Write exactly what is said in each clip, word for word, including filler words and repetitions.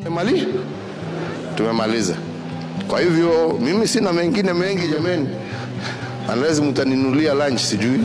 Tumemaliza. Tumemaliza. Kwa hivyo mimi sina mengine mengi jameni. Unless mtaninulia lunch sijui.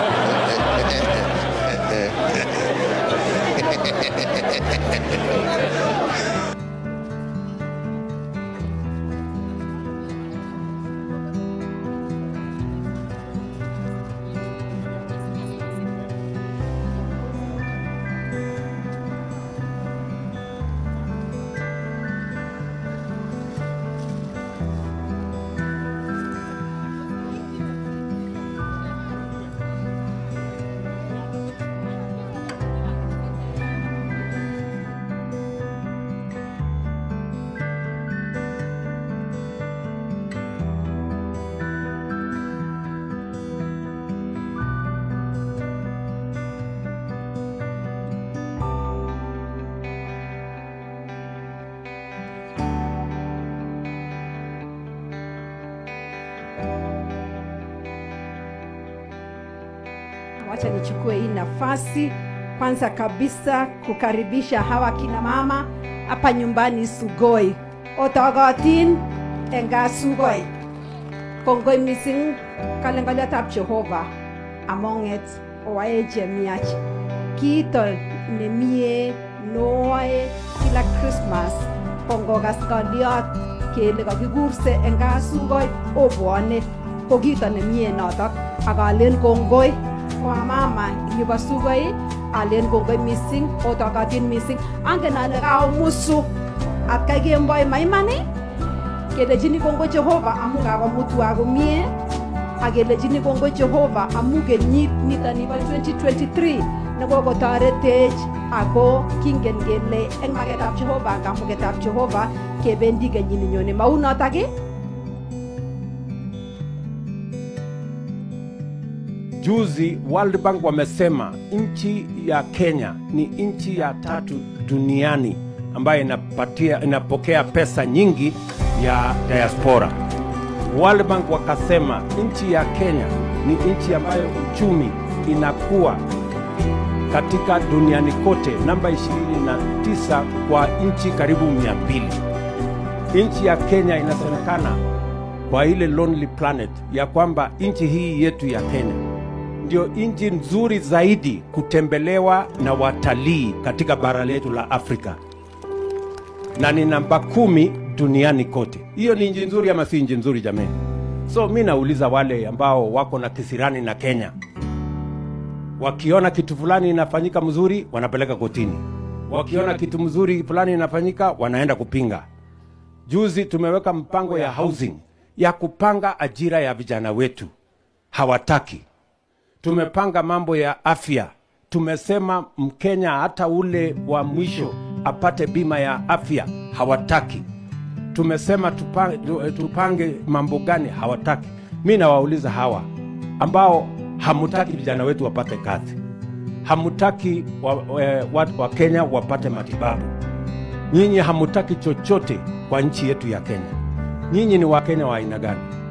Wacha nichukue hii nafasi kwanza kabisa kukaribisha hawa kina mama hapa nyumbani Sugoi. Otogotin enga Sugoi. Kongoi missing kalengaliatab Jehova amonget oaeje miach. Kito nemie noe kila Christmas kongogas galiot kele kakikurse enga Sugoi obwane ko kito nemie notok akalen kongoi kwa mama yuba Sugoi alen kongoi missing otogotin missing angen ale ka musu atkai kemboi maimani kelechini kongoi Jehova amu kakomutwa komie akelechini kongoi Jehova amu kenyit nitoni bo twenty twenty-three nekokotoretech ako kingen kele eng maketab Jehova kamuketab Jehova kebendi kenyini nyone mau notok ii. Juzi World Bank wamesema nchi ya Kenya ni nchi ya tatu duniani ambayo inapatia inapokea pesa nyingi ya diaspora. World Bank wakasema nchi ya Kenya ni nchi ambayo uchumi inakuwa katika duniani kote namba ishirini na tisa kwa nchi karibu mia mbili. Nchi ya Kenya inasemekana kwa ile Lonely Planet ya kwamba nchi hii yetu ya Kenya ndio nchi nzuri zaidi kutembelewa na watalii katika bara letu la Afrika, na ni namba kumi duniani kote. Hiyo ni nchi nzuri ama si nchi nzuri jameni? So mimi nauliza wale ambao wako na kisirani na Kenya, wakiona kitu fulani inafanyika mzuri wanapeleka kotini, wakiona kitu mzuri fulani inafanyika wanaenda kupinga. Juzi tumeweka mpango ya housing ya kupanga ajira ya vijana wetu, hawataki. Tumepanga mambo ya afya, tumesema Mkenya hata ule wa mwisho apate bima ya afya, hawataki. Tumesema tupange, tupange mambo gani, hawataki. Mimi nawauliza hawa ambao hamutaki vijana wetu wapate kazi, hamutaki wa, wa, wa Kenya wapate matibabu, nyinyi hamutaki chochote kwa nchi yetu ya Kenya. Nyinyi ni wa Kenya wa aina gani?